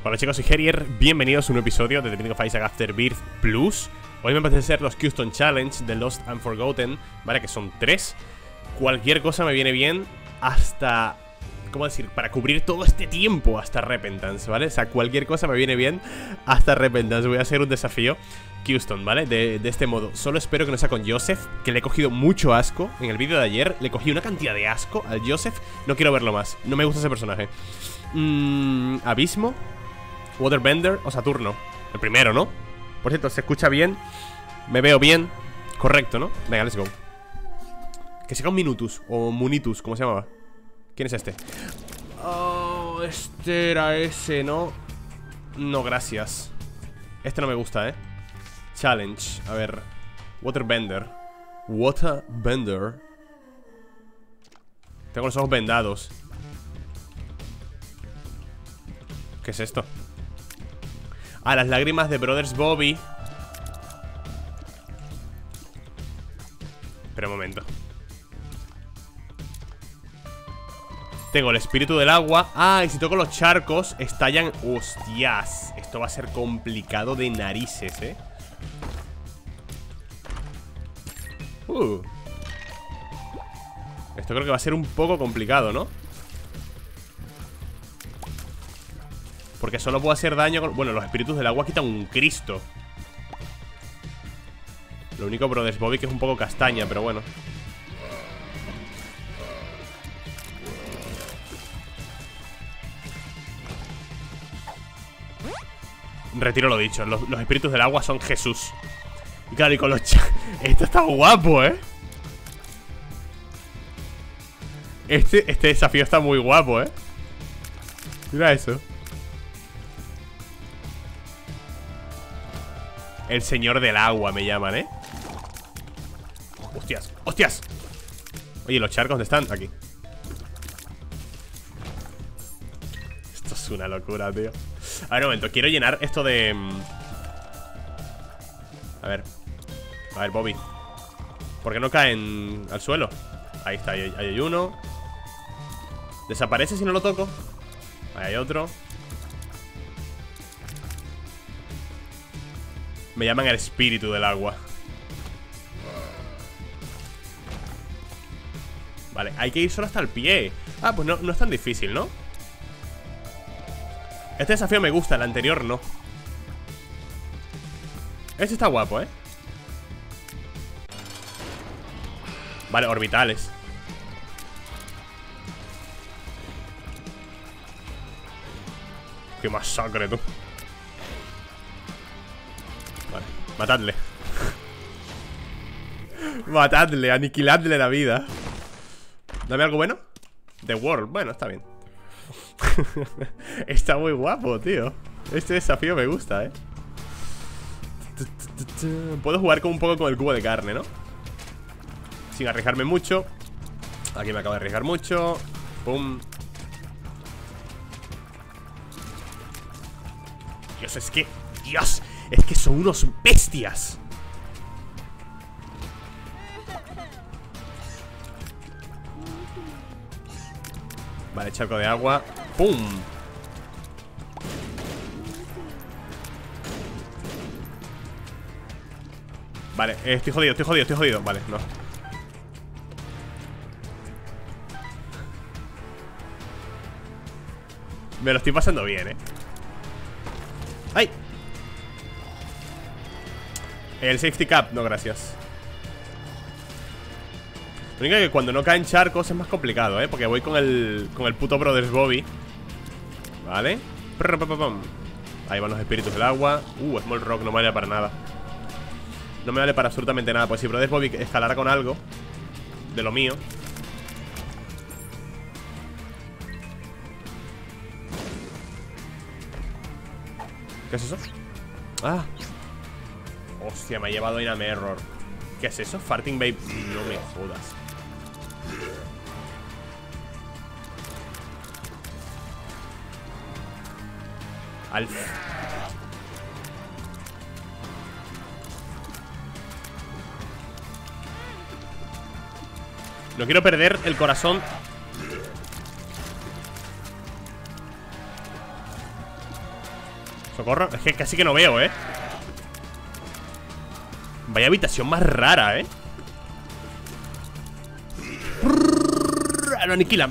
Hola chicos, soy Herier, bienvenidos a un episodio de The Binding of Isaac Afterbirth Plus. Hoy me apetece ser los Custom Challenge de Lost and Forgotten, ¿vale? Que son 3. Cualquier cosa me viene bien hasta... ¿cómo decir? Para cubrir todo este tiempo hasta Repentance, ¿vale? O sea, cualquier cosa me viene bien hasta Repentance. Voy a hacer un desafío Custom, ¿vale? De este modo. Solo espero que no sea con Joseph, que le he cogido mucho asco. En el vídeo de ayer le cogí una cantidad de asco al Joseph. No quiero verlo más, no me gusta ese personaje. Abismo, Waterbender o Saturno. El primero, ¿no? Por cierto, se escucha bien. Me veo bien. Correcto, ¿no? Venga, let's go. Que sea un Minutus o Munitus, ¿cómo se llamaba? ¿Quién es este? Oh, este era ese, ¿no? No, gracias. Este no me gusta, ¿eh? Challenge, a ver. Waterbender. Waterbender. Tengo los ojos vendados. ¿Qué es esto? Ah, las lágrimas de Brothers Bobby. Espera un momento. Tengo el espíritu del agua. Ah, y si toco los charcos, estallan. Hostias, esto va a ser complicado de narices, ¿eh? Esto creo que va a ser un poco complicado, ¿no? Porque solo puedo hacer daño con... bueno, los espíritus del agua quitan un Cristo. Lo único, Brothers Bobby, que es un poco castaña, pero bueno. Retiro lo dicho, los espíritus del agua son Jesús. Y claro, y con los esto está guapo, ¿eh? Este desafío está muy guapo, ¿eh? Mira eso. El señor del agua me llaman, ¿eh? Hostias, hostias. Oye, ¿los charcos dónde están? Aquí. Esto es una locura, tío. A ver, un momento, quiero llenar esto de... A ver, Bobby. ¿Por qué no caen al suelo? Ahí está, ahí hay uno. ¿Desaparece si no lo toco? Ahí hay otro. Me llaman el espíritu del agua. Vale, hay que ir solo hasta el pie. Ah, pues no es tan difícil, ¿no? Este desafío me gusta, el anterior no. Este está guapo, ¿eh? Vale, orbitales. Qué masacre, tú. Vale, matadle. Matadle, aniquiladle la vida. Dame algo bueno. The World, bueno, está bien. Está muy guapo, tío. Este desafío me gusta, ¿eh? Puedo jugar un poco con el cubo de carne, ¿no? Sin arriesgarme mucho. Aquí me acabo de arriesgar mucho. Pum. Dios, es que... Dios, es que son unos bestias. Vale, charco de agua. ¡Pum! Vale, estoy jodido. Vale, no. Me lo estoy pasando bien, ¡ay! El safety cap, no, gracias. Lo único que cuando no caen charcos es más complicado, porque voy con el puto Brothers Bobby. Vale. Ahí van los espíritus del agua. Small Rock no me vale para nada. No me vale para absolutamente nada. Pues si Brothers Bobby escalara con algo de lo mío. ¿Qué es eso? Ah. Hostia, me ha llevado in a error. ¿Qué es eso? Farting Babe. No me jodas. No quiero perder el corazón. Socorro, es que casi que no veo, Vaya habitación más rara, Lo aniquilan.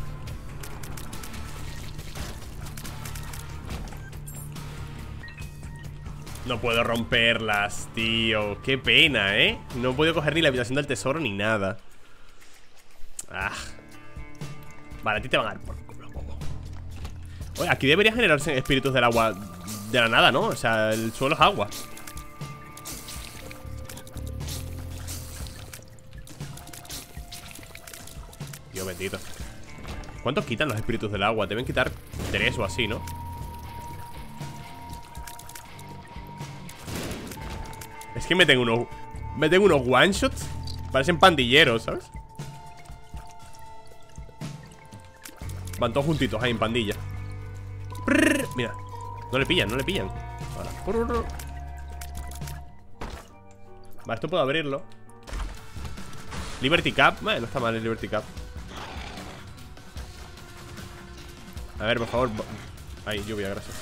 No puedo romperlas, tío. Qué pena, No puedo coger ni la habitación del tesoro ni nada. Vale, a ti te van a dar por culo, bobo. Oye, aquí debería generarse espíritus del agua de la nada, ¿no? O sea, el suelo es agua. Dios bendito. ¿Cuántos quitan los espíritus del agua? Deben quitar 3 o así, ¿no? Es que meten unos one shots. Parecen pandilleros, ¿sabes? Van todos juntitos ahí en pandilla. Mira, no le pillan, no le pillan. Vale, esto puedo abrirlo. Liberty Cap, no está mal el Liberty Cap. A ver, por favor. Ahí, lluvia, gracias.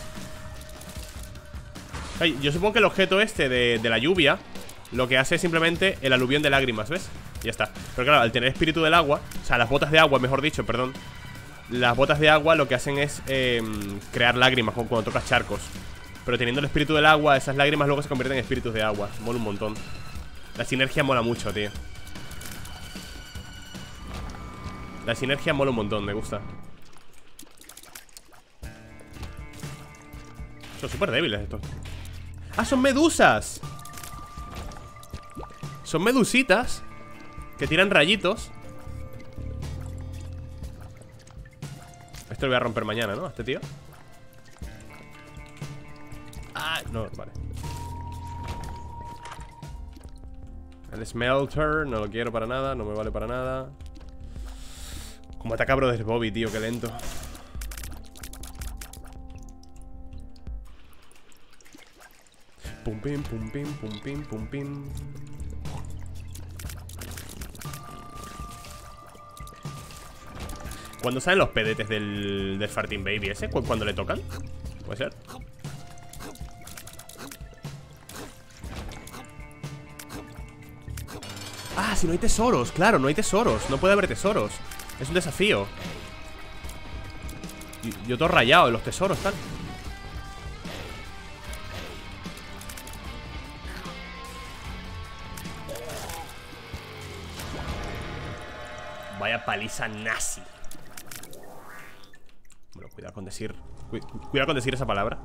Ay, yo supongo que el objeto este de la lluvia lo que hace es simplemente el aluvión de lágrimas, ¿ves? Y ya está. Pero claro, al tener espíritu del agua, o sea, las botas de agua, mejor dicho, perdón. Las botas de agua lo que hacen es crear lágrimas cuando tocas charcos. Pero teniendo el espíritu del agua, esas lágrimas luego se convierten en espíritus de agua. Mola un montón. La sinergia mola mucho, tío. La sinergia mola un montón, me gusta. Son súper débiles estos. ¡Ah, son medusas! Son medusitas que tiran rayitos. Esto lo voy a romper mañana, ¿no? A este tío. Ah, no, vale. El smelter, no lo quiero para nada. No me vale para nada. Como ataca Brother Bobby, tío, qué lento. Pum pim, pum pim, pum pim, pum pim. ¿Cuándo salen los pedetes del Farting Baby ese? ¿Cuándo le tocan? ¿Puede ser? Ah, si no hay tesoros, claro, no hay tesoros. No puede haber tesoros. Es un desafío. Yo todo rayado en los tesoros, tal. Vaya paliza nazi. Bueno, cuidado con decir esa palabra.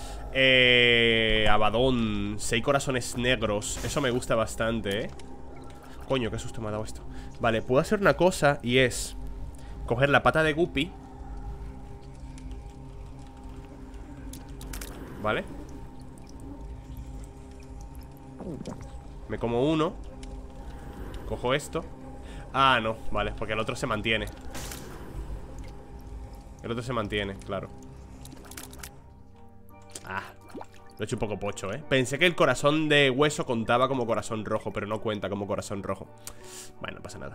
Abadón, 6 corazones negros. Eso me gusta bastante, Coño, qué susto me ha dado esto. Vale, puedo hacer una cosa y es coger la pata de Guppy. Vale. Me como uno. Cojo esto. Ah, no, vale, porque el otro se mantiene. El otro se mantiene, claro. Ah, lo he hecho un poco pocho, Pensé que el corazón de hueso contaba como corazón rojo, pero no cuenta como corazón rojo. Bueno, no pasa nada.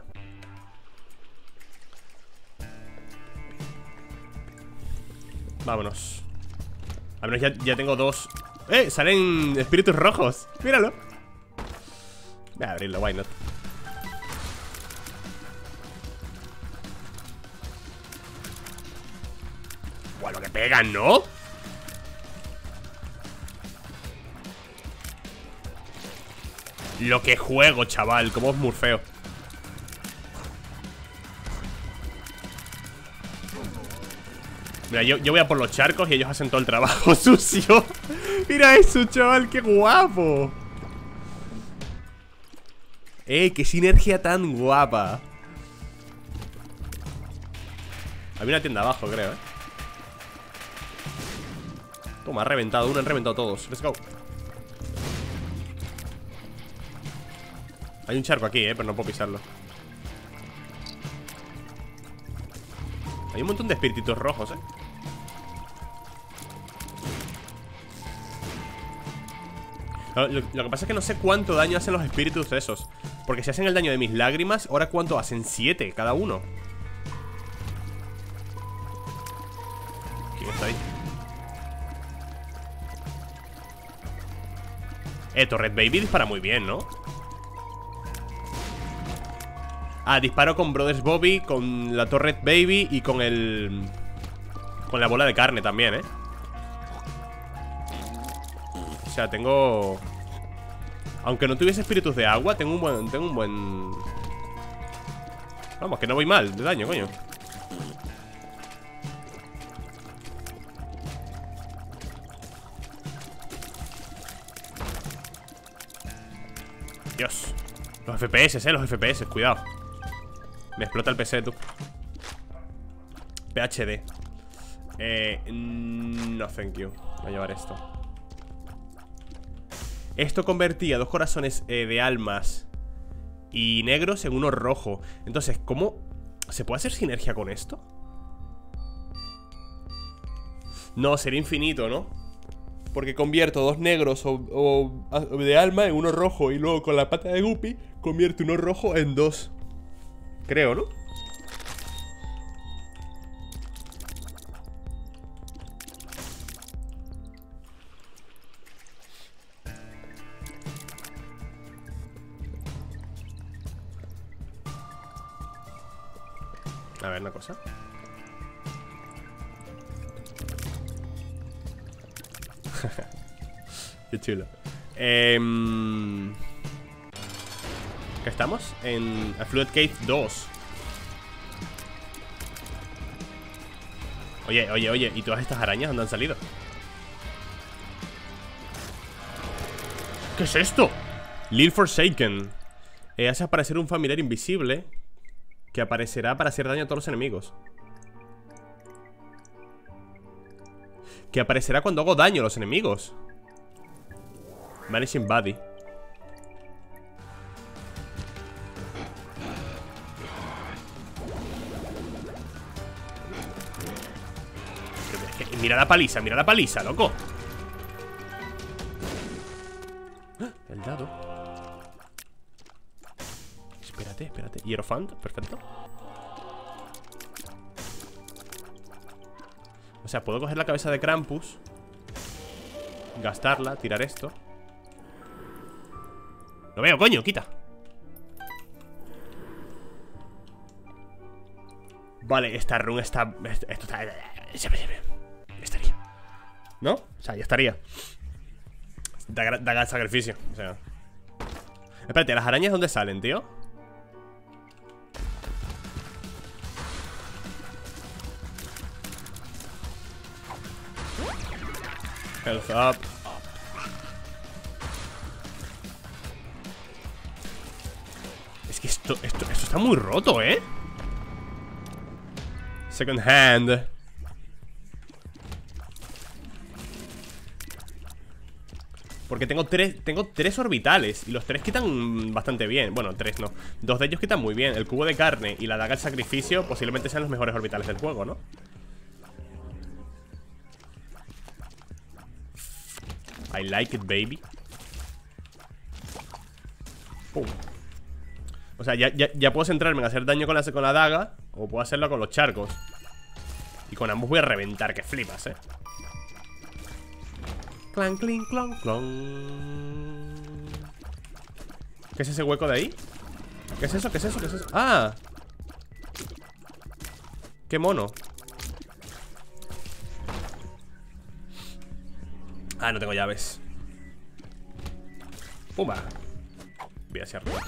Vámonos. Al menos ya tengo 2. Salen espíritus rojos. Míralo. Voy a abrirlo, why not. Bueno, que pegan, ¿no? Lo que juego, chaval. Como es murfeo. Mira, yo voy a por los charcos y ellos hacen todo el trabajo sucio. Mira eso, chaval, qué guapo. Qué sinergia tan guapa. Había una tienda abajo, creo, Toma, ha reventado uno, han reventado todos. Let's go. Hay un charco aquí, pero no puedo pisarlo. Hay un montón de espíritus rojos, Lo que pasa es que no sé cuánto daño hacen los espíritus esos. Porque si hacen el daño de mis lágrimas, ¿ahora cuánto hacen? 7 cada uno. ¿Quién está ahí? Torret Baby dispara muy bien, ¿no? Ah, disparo con Brothers Bobby, con la Torret Baby y con el... con la bola de carne también, ¿eh? O sea, tengo... aunque no tuviese espíritus de agua, tengo un buen... Vamos, que no voy mal de daño, coño. Dios. Los FPS, los FPS, cuidado. Me explota el PC, tú. PHD. No, thank you. Voy a llevar esto. Esto convertía 2 corazones de almas y negros en uno rojo. Entonces, ¿cómo se puede hacer sinergia con esto? No, sería infinito, ¿no? Porque convierto 2 negros de alma en uno rojo. Y luego con la pata de Guppy convierto uno rojo en 2. Creo, ¿no? A ver, una cosa. Qué chulo. ¿Qué estamos? En Affluent Cave 2. Oye, ¿y todas estas arañas dónde han salido? ¿Qué es esto? Lil Forsaken. Hace aparecer un familiar invisible que aparecerá para hacer daño a todos los enemigos. Que aparecerá cuando hago daño a los enemigos. Vanishing Body. Mira la paliza, loco. El dado. Espérate. Hierophant, perfecto. O sea, puedo coger la cabeza de Krampus, gastarla, tirar esto. Lo veo, coño, quita. Vale, esta run está... Esto está... Estaría, ¿no? O sea, ya estaría. Da sacrificio, o sea. Espérate, ¿las arañas dónde salen, tío? Health up. Es que esto está muy roto, ¿eh? Second hand. Porque tengo tres orbitales. Y los 3 quitan bastante bien. Bueno, 3 no, 2 de ellos quitan muy bien. El cubo de carne y la daga del sacrificio posiblemente sean los mejores orbitales del juego, ¿no? I like it, baby. Pum. O sea, ya puedo centrarme en hacer daño con la daga. O puedo hacerlo con los charcos. Y con ambos voy a reventar, que flipas, Clan, clink, clon, clon. ¿Qué es ese hueco de ahí? ¿Qué es eso? ¡Ah! ¡Qué mono! Ah, no tengo llaves. ¡Pumba! Voy hacia arriba.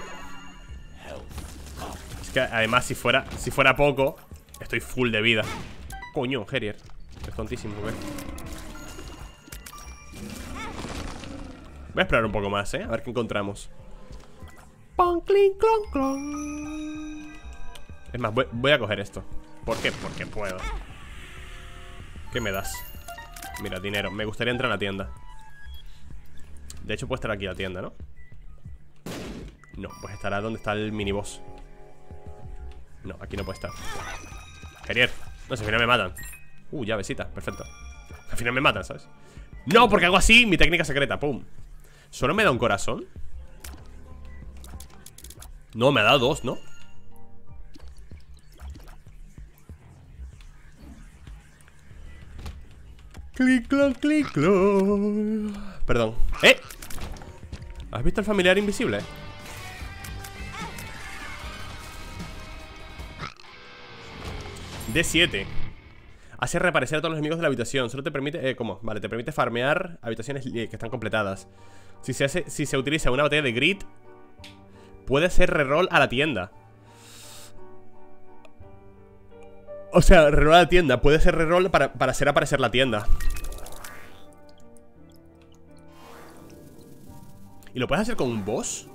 Es que además si fuera poco, estoy full de vida. Coño, Herier. Es tontísimo, ¿ves? Voy a esperar un poco más, a ver qué encontramos. Pon, clink, clon, clon. Es más, voy a coger esto. ¿Por qué? Porque puedo. ¿Qué me das? Mira, dinero. Me gustaría entrar a la tienda. De hecho puede estar aquí la tienda, ¿no? No, pues estará donde está el miniboss. No, aquí no puede estar. Herier. No sé, al final me matan. Llavecita, perfecto. Al final me matan, ¿sabes? No, porque hago así, mi técnica secreta, pum. ¿Solo me da un corazón? No, me ha dado 2, ¿no? Clic, clon, clic, clon. Perdón. ¿Has visto el familiar invisible? D7. Hace reaparecer a todos los enemigos de la habitación. Solo te permite... ¿cómo? Vale, te permite farmear habitaciones que están completadas. Si se utiliza una botella de grit, puede hacer reroll a la tienda. O sea, reroll a la tienda. Puede ser reroll para hacer aparecer la tienda. ¿Y lo puedes hacer con un boss?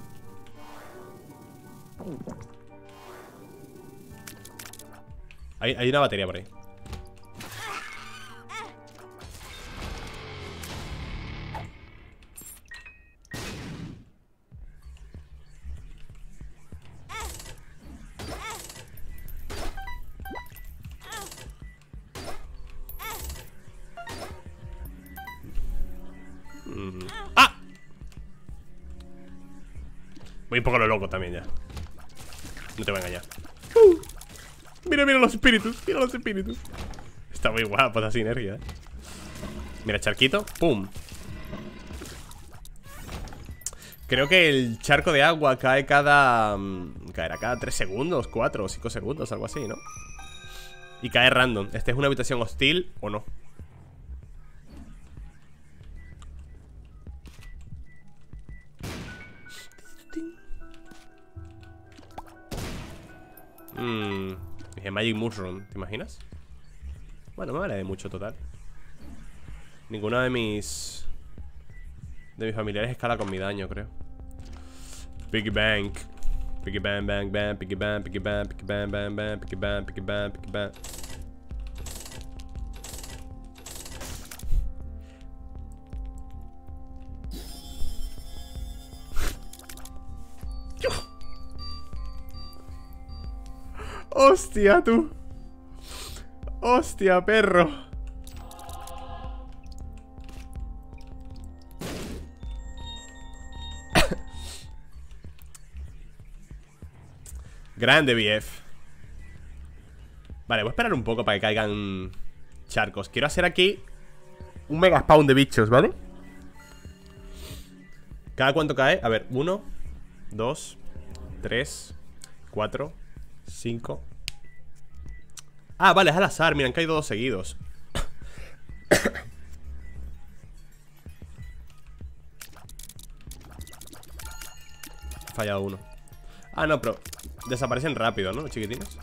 Hay una batería por ahí. ¡Ah! Voy un poco a lo loco también ya. No te voy a engañar. Mira, mira los espíritus. Mira los espíritus. Está muy guapo esa sinergia, Mira, charquito. ¡Pum! Creo que el charco de agua cae cada... caerá cada 3 segundos, 4 o 5 segundos, algo así, ¿no? Y cae random. ¿Esta es una habitación hostil o no? Dije Magic Mushroom, ¿te imaginas? Bueno, me vale de mucho total. Ninguno de mis familiares escala con mi daño, creo. Piggy Bank. Piggy Bang, Bang, Bang, Piggy Bang, Piggy Bang, Piggy Bang, Bang, Bang, Piggy Bang, Piggy Bang, Piggy Bang. Hostia, tú. Hostia, perro. Grande, BF. Vale, voy a esperar un poco para que caigan charcos. Quiero hacer aquí un mega spawn de bichos, ¿vale? ¿Cada cuánto cae? A ver, 1, 2, 3, 4, 5. Ah, vale, es al azar. Mira, han caído 2 seguidos. He fallado uno. Ah, no, pero desaparecen rápido, ¿no? Los chiquitines.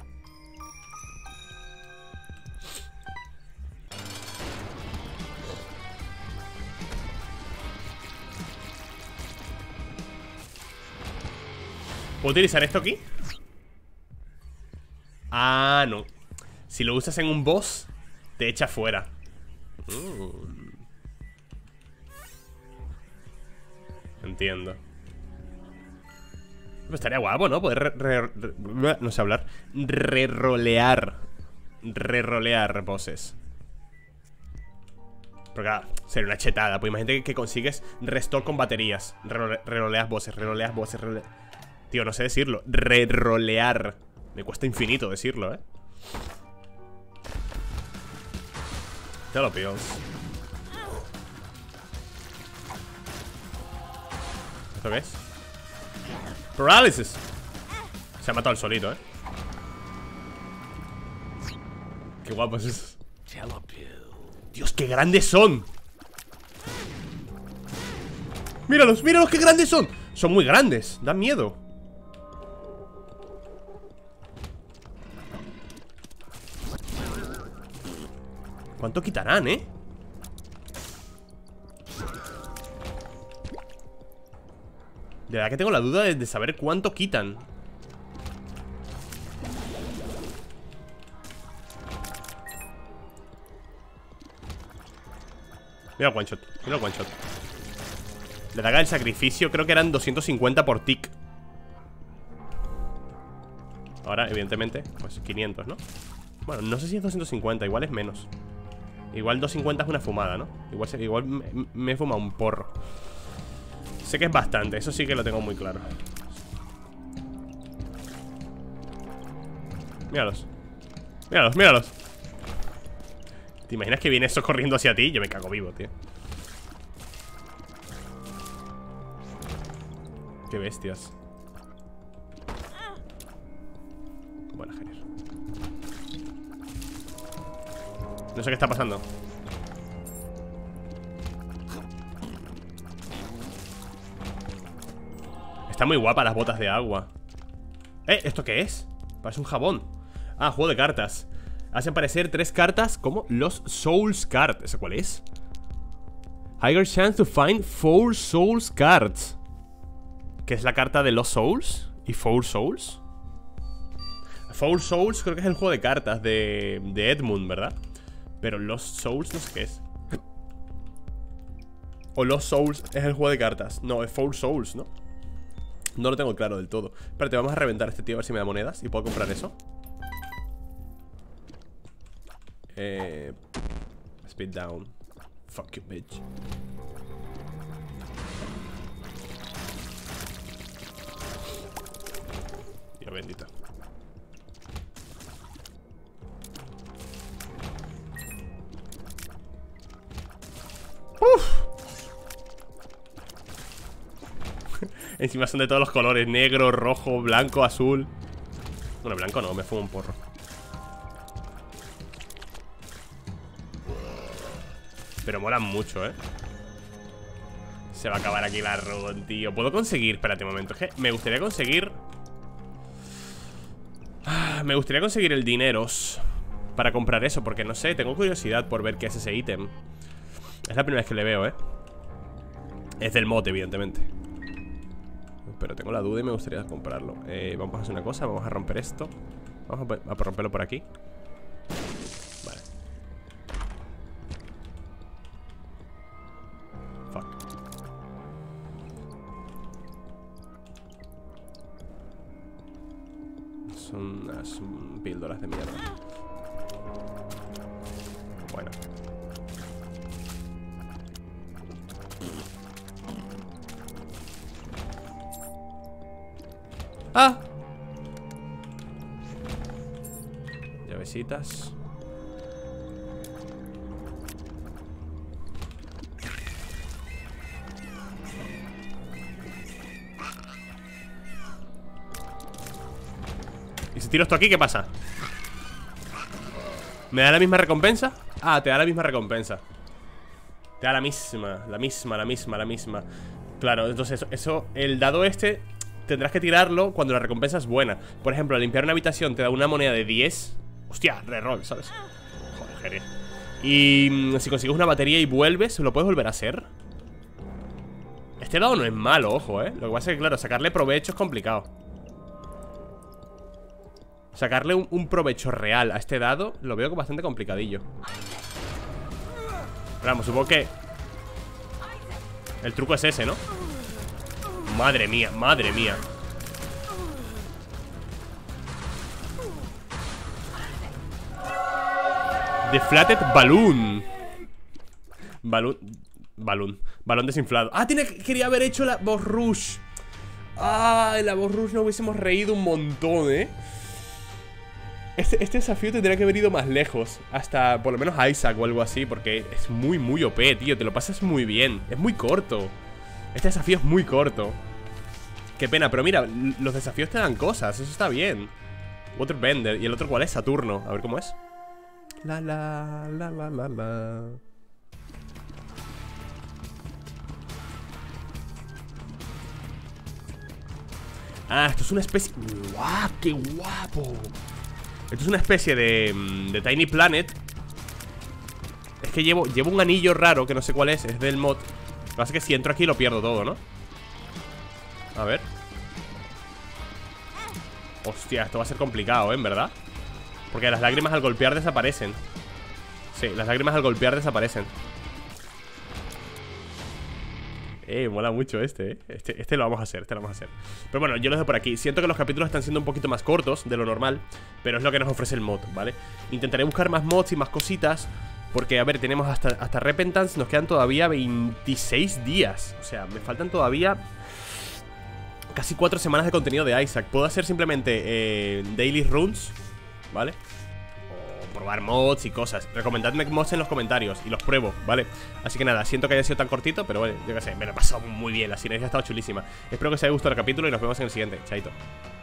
¿Puedo utilizar esto aquí? Ah, no. Si lo usas en un boss, te echa fuera. Entiendo. Pues estaría guapo, ¿no? Poder no sé hablar. Rerolear bosses. Pero claro, sería una chetada. Pues imagínate que consigues restock con baterías. Reroleas bosses. Tío, no sé decirlo. Rerolear. Me cuesta infinito decirlo, ¿eh? Te lo pillo. ¿Esto qué es? Paralysis. Se ha matado el solito, ¿eh? Qué guapo es eso. Dios, qué grandes son. Míralos, míralos, qué grandes son. Son muy grandes, dan miedo. ¿Cuánto quitarán, eh? De verdad que tengo la duda de saber cuánto quitan. Mira el one shot, mira el one shot. La daga del sacrificio creo que eran 250 por tick. Ahora, evidentemente, pues 500, ¿no? Bueno, no sé si es 250, igual es menos. Igual 250 es una fumada, ¿no? Igual me he fumado un porro. Sé que es bastante, eso sí que lo tengo muy claro. Míralos. Míralos, míralos. ¿Te imaginas que viene eso corriendo hacia ti? Yo me cago vivo, tío. Qué bestias. Buena, genial. No sé qué está pasando. Están muy guapas las botas de agua. ¿Esto qué es? Parece un jabón. Ah, juego de cartas. Hacen aparecer 3 cartas como los Souls Card. ¿Eso cuál es? Higher chance to find 4 Souls Cards. ¿Qué es la carta de los Souls? ¿Y 4 Souls? 4 Souls creo que es el juego de cartas de Edmund, ¿verdad? Pero los Souls no sé qué es. O los Souls es el juego de cartas. No, es 4 Souls, ¿no? No lo tengo claro del todo. Espérate, vamos a reventar a este tío a ver si me da monedas. ¿Y puedo comprar eso? Speed down. Fuck you, bitch. Dios bendito. Uf. Encima son de todos los colores: negro, rojo, blanco, azul. Bueno, blanco no, me fumo un porro. Pero molan mucho, Se va a acabar aquí la run, tío. ¿Puedo conseguir? Espérate un momento, es que me gustaría conseguir... me gustaría conseguir el dineros para comprar eso, porque no sé, tengo curiosidad por ver qué es ese ítem. Es la primera vez que le veo, Es del mod, evidentemente. Pero tengo la duda y me gustaría comprarlo. Vamos a hacer una cosa, vamos a romper esto. Vamos a romperlo por aquí. Vale. Fuck. Son unas píldoras de mierda. Bueno. ¡Ah! Llavecitas. ¿Y si tiro esto aquí, qué pasa? ¿Me da la misma recompensa? Ah, te da la misma recompensa. Te da la misma. Claro, entonces eso el dado este tendrás que tirarlo cuando la recompensa es buena. Por ejemplo, al limpiar una habitación te da una moneda de 10. Hostia, reroll, ¿sabes? Joder, genial. Y si consigues una batería y vuelves, ¿lo puedes volver a hacer? Este dado no es malo, ojo, Lo que pasa es que, claro, sacarle provecho es complicado. Sacarle un provecho real a este dado lo veo bastante complicadillo. Pero vamos, supongo que el truco es ese, ¿no? Madre mía, madre mía. Deflated Balloon. Balón desinflado. Ah, quería haber hecho la Boss Rush. Ah, en la Boss Rush nos hubiésemos reído un montón, Este desafío tendría que haber ido más lejos. Hasta por lo menos Isaac o algo así. Porque es muy OP, tío. Te lo pasas muy bien. Es muy corto. Este desafío es muy corto. Qué pena, pero mira, los desafíos te dan cosas. Eso está bien. Waterbender. ¿Y el otro cuál es? Saturno. A ver cómo es. La. Ah, esto es una especie... ¡Guau! ¡Qué guapo! Esto es una especie de Tiny Planet. Es que llevo un anillo raro que no sé cuál es del mod. Lo que pasa es que si entro aquí lo pierdo todo, ¿no? A ver. Hostia, esto va a ser complicado, en verdad. Porque las lágrimas al golpear desaparecen. Sí, las lágrimas al golpear desaparecen. Mola mucho este. Este lo vamos a hacer, Pero bueno, yo lo dejo por aquí. Siento que los capítulos están siendo un poquito más cortos de lo normal, pero es lo que nos ofrece el mod, ¿vale? Intentaré buscar más mods y más cositas, porque, a ver, tenemos hasta Repentance. Nos quedan todavía 26 días. O sea, me faltan todavía casi 4 semanas de contenido de Isaac. Puedo hacer simplemente Daily Runes, ¿vale? O probar mods y cosas. Recomendadme mods en los comentarios y los pruebo, ¿vale? Así que nada, siento que haya sido tan cortito, pero bueno, yo qué sé, me lo he pasado muy bien. La sinergia ha estado chulísima. Espero que os haya gustado el capítulo y nos vemos en el siguiente. Chaito.